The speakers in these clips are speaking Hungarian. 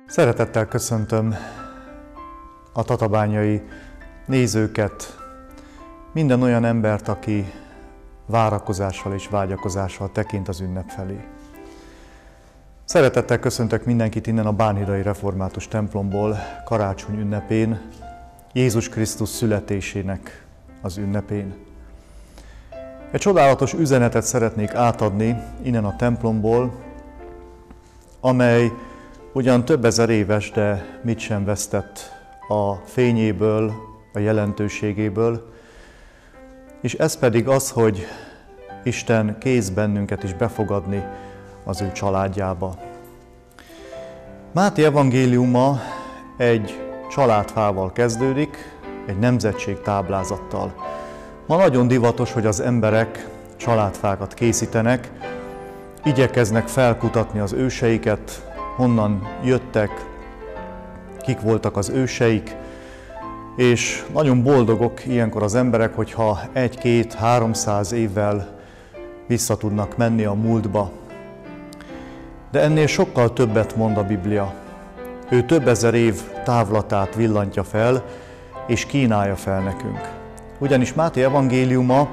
Szeretettel köszöntöm a tatabányai nézőket, minden olyan embert, aki várakozással és vágyakozással tekint az ünnep felé. Szeretettel köszöntök mindenkit innen a Bánhidai Református templomból karácsony ünnepén, Jézus Krisztus születésének az ünnepén. Egy csodálatos üzenetet szeretnék átadni innen a templomból, amely ugyan több ezer éves, de mit sem vesztett a fényéből, a jelentőségéből, és ez pedig az, hogy Isten kész bennünket is befogadni az ő családjába. Máté evangéliuma egy családfával kezdődik, egy nemzetség táblázattal. Ma nagyon divatos, hogy az emberek családfákat készítenek, igyekeznek felkutatni az őseiket, honnan jöttek, kik voltak az őseik, és nagyon boldogok ilyenkor az emberek, hogyha 1-2-300 évvel vissza tudnak menni a múltba. De ennél sokkal többet mond a Biblia. Ő több ezer év távlatát villantja fel, és kínálja fel nekünk. Ugyanis Máté evangéliuma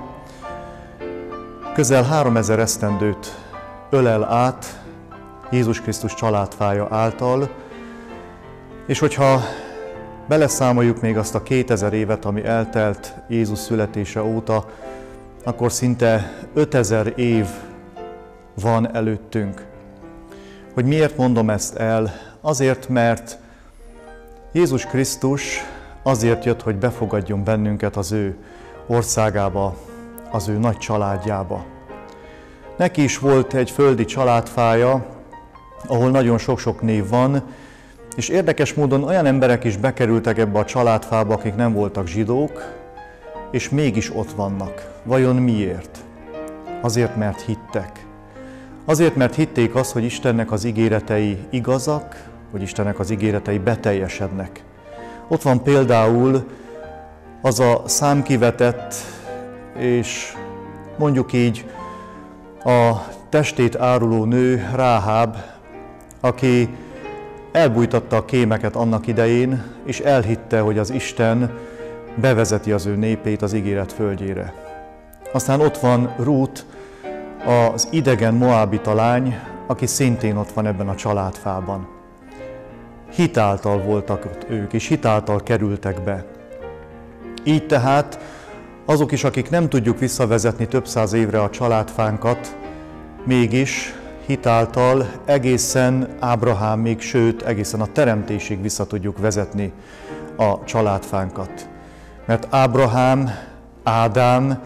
közel 3000 esztendőt ölel át Jézus Krisztus családfája által, és hogyha beleszámoljuk még azt a 2000 évet, ami eltelt Jézus születése óta, akkor szinte 5000 év van előttünk. Hogy miért mondom ezt el? Azért, mert Jézus Krisztus azért jött, hogy befogadjon bennünket az ő országába, az ő nagy családjába. Neki is volt egy földi családfája, ahol nagyon sok-sok név van, és érdekes módon olyan emberek is bekerültek ebbe a családfába, akik nem voltak zsidók, és mégis ott vannak. Vajon miért? Azért, mert hittek. Azért, mert hitték azt, hogy Istennek az ígéretei igazak, hogy Istennek az ígéretei beteljesednek. Ott van például az a számkivetett, és mondjuk így a testét áruló nő, Ráháb, aki elbújtatta a kémeket annak idején, és elhitte, hogy az Isten bevezeti az ő népét az ígéret földjére. Aztán ott van Rút, az idegen moábita lány, aki szintén ott van ebben a családfában. Hitáltal voltak ott ők, és hitáltal kerültek be. Így tehát azok is, akik nem tudjuk visszavezetni több száz évre a családfánkat, mégis hitáltal egészen Ábrahámig, sőt egészen a teremtésig vissza tudjuk vezetni a családfánkat. Mert Ábrahám, Ádám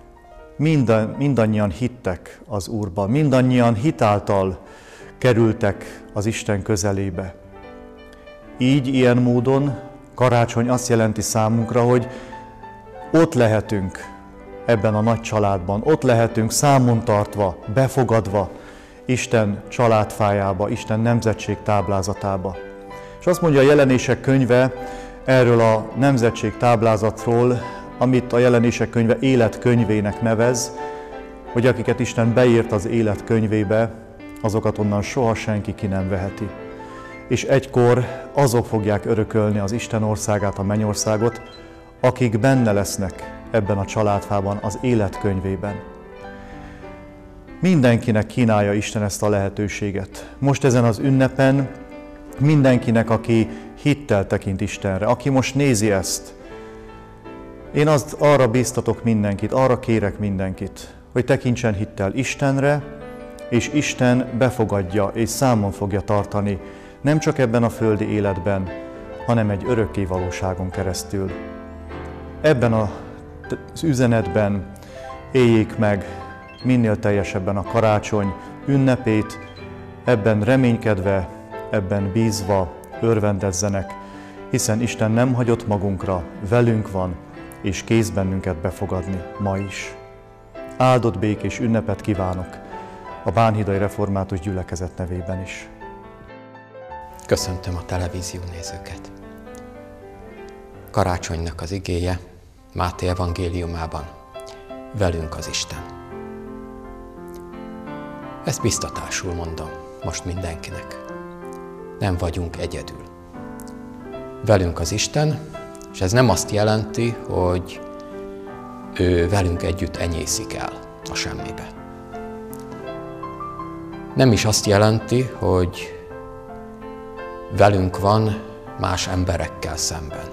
mindannyian hittek az Úrban, mindannyian hitáltal kerültek az Isten közelébe. Így, ilyen módon karácsony azt jelenti számunkra, hogy ott lehetünk ebben a nagy családban, ott lehetünk számon tartva, befogadva Isten családfájába, Isten nemzetség táblázatába. És azt mondja a Jelenések könyve erről a nemzetség táblázatról, amit a Jelenések könyve életkönyvének nevez, hogy akiket Isten beírt az életkönyvébe, azokat onnan soha senki ki nem veheti. És egykor azok fogják örökölni az Isten országát, a mennyországot, akik benne lesznek ebben a családfában, az életkönyvében. Mindenkinek kínálja Isten ezt a lehetőséget. Most ezen az ünnepen mindenkinek, aki hittel tekint Istenre, aki most nézi ezt, én arra bíztatok mindenkit, arra kérek mindenkit, hogy tekintsen hittel Istenre, és Isten befogadja és számon fogja tartani, nem csak ebben a földi életben, hanem egy örökké valóságon keresztül. Ebben az üzenetben éljék meg minél teljesebben a karácsony ünnepét, ebben reménykedve, ebben bízva örvendezzenek, hiszen Isten nem hagyott magunkra, velünk van, és kész bennünket befogadni ma is. Áldott békés ünnepet kívánok a Bánhidai Református Gyülekezet nevében is. Köszöntöm a televízió nézőket. Karácsonynak az igéje Máté evangéliumában: velünk az Isten. Ezt biztatásul mondom most mindenkinek. nem vagyunk egyedül. Velünk az Isten, és ez nem azt jelenti, hogy ő velünk együtt enyészik el a semmibe. Nem is azt jelenti, hogy velünk van más emberekkel szemben,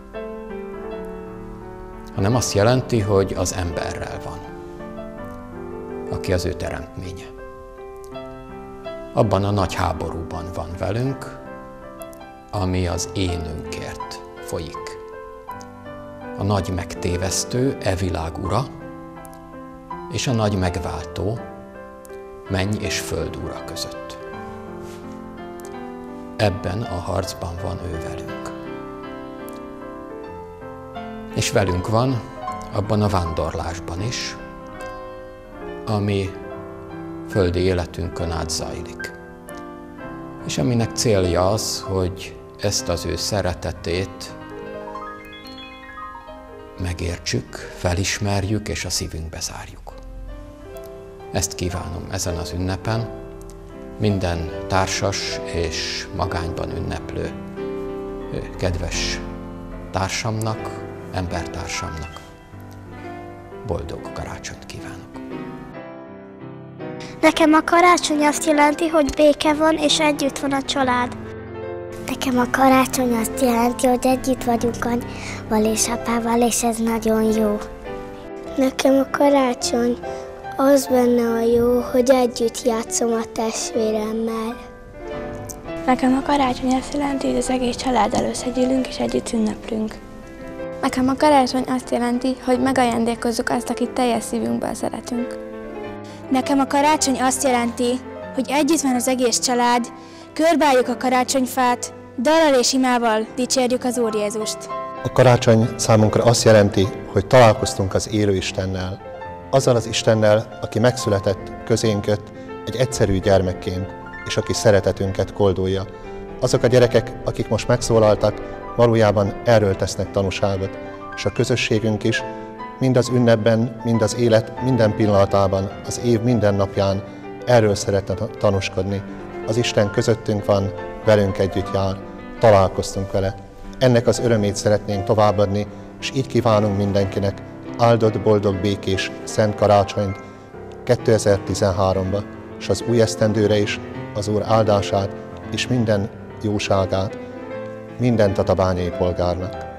hanem azt jelenti, hogy az emberrel van, aki az ő teremtménye. Abban a nagy háborúban van velünk, ami az énünkért folyik. A nagy megtévesztő, e világ ura, és a nagy megváltó, menny és föld ura között. Ebben a harcban van ő velünk. És velünk van abban a vándorlásban is, ami földi életünkön át zajlik. És aminek célja az, hogy ezt az ő szeretetét megértsük, felismerjük és a szívünkbe zárjuk. Ezt kívánom ezen az ünnepen minden társas és magányban ünneplő kedves társamnak, embertársamnak. Boldog karácsonyt kívánok! Nekem a karácsony azt jelenti, hogy béke van és együtt van a család. Nekem a karácsony azt jelenti, hogy együtt vagyunk anyával és apával, és ez nagyon jó. Nekem a karácsony az benne a jó, hogy együtt játszom a testvéremmel. Nekem a karácsony azt jelenti, hogy az egész családdal összegyűlünk és együtt ünneplünk. Nekem a karácsony azt jelenti, hogy megajándékozzuk azt, akit teljes szívünkből szeretünk. Nekem a karácsony azt jelenti, hogy együtt van az egész család, körbeálljuk a karácsonyfát, dallal és imával dicsérjük az Úr Jézust. A karácsony számunkra azt jelenti, hogy találkoztunk az élő Istennel, azzal az Istennel, aki megszületett, közénk jött egy egyszerű gyermekként, és aki szeretetünket koldulja. Azok a gyerekek, akik most megszólaltak, valójában erről tesznek tanúságot, és a közösségünk is mind az ünnepben, mind az élet minden pillanatában, az év minden napján erről szeretne tanúskodni. Az Isten közöttünk van, velünk együtt jár, találkoztunk vele. Ennek az örömét szeretnénk továbbadni, és így kívánunk mindenkinek áldott, boldog, békés, szent karácsonyt 2013-ba, és az új esztendőre is az Úr áldását és minden jóságát minden tatabányai polgárnak.